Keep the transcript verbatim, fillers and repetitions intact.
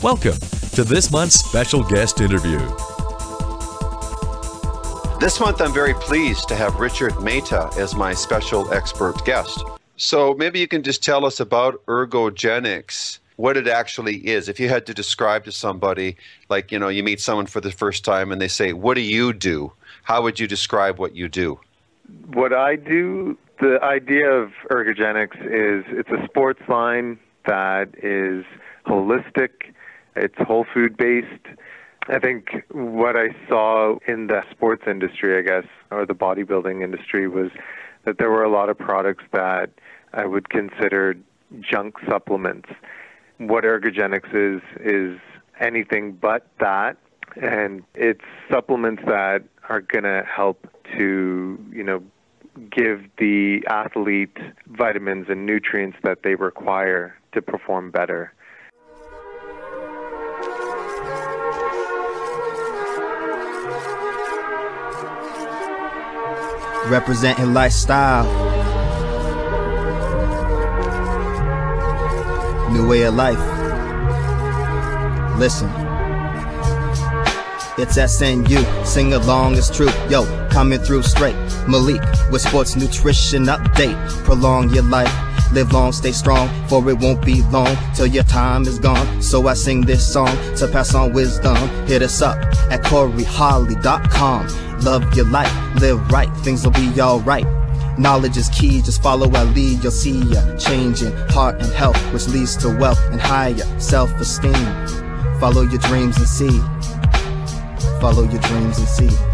Welcome to this month's special guest interview. This month, I'm very pleased to have Richard Mehta as my special expert guest. So maybe you can just tell us about ergogenics, what it actually is. If you had to describe to somebody, like, you know, you meet someone for the first time and they say, what do you do? How would you describe what you do? What I do, the idea of ergogenics is it's a sports line that is holistic, it's whole food based. I think what I saw in the sports industry, I guess, or the bodybuilding industry, was that there were a lot of products that I would consider junk supplements. What ergogenics is, is anything but that, and it's supplements that are going to help to, you know, give the athlete vitamins and nutrients that they require to perform better. Representing lifestyle, new way of life. Listen, it's S N U, sing along, it's true. Yo, coming through straight, Malik with sports nutrition update. Prolong your life, live long, stay strong, for it won't be long till your time is gone. So I sing this song to pass on wisdom. Hit us up at corey holly dot com. Love your life, live right, things will be alright. Knowledge is key, just follow our lead. You'll see a change in heart and health, which leads to wealth and higher self-esteem. Follow your dreams and see. Follow your dreams and see.